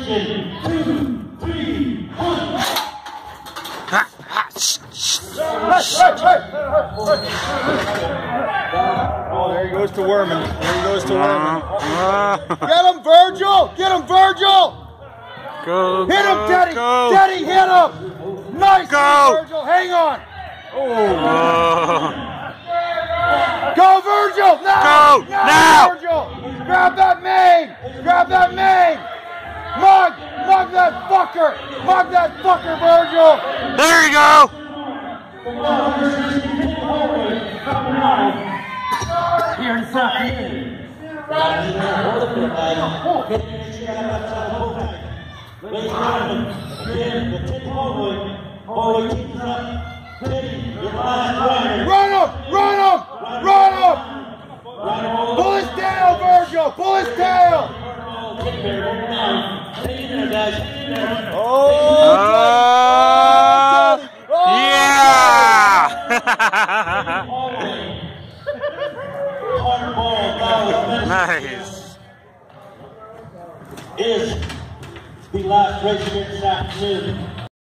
Celebration. 2, 3, 1. There he goes to Werman. There he goes to Werman. Get him, Virgil! Get him, Virgil! Go, hit him, Teddy! go. Teddy, hit him! Nice, Virgil! Hang on! Go, Virgil! Now! Go! Now! Virgil! Grab that mane! Grab that mane! Mug! Mug that fucker! Mug that fucker, Virgil! There you go! Here inside. Run him! Run him! Run him! Pull his tail, Virgil! Pull his tail! Yeah! Nice. Is the last race here this afternoon.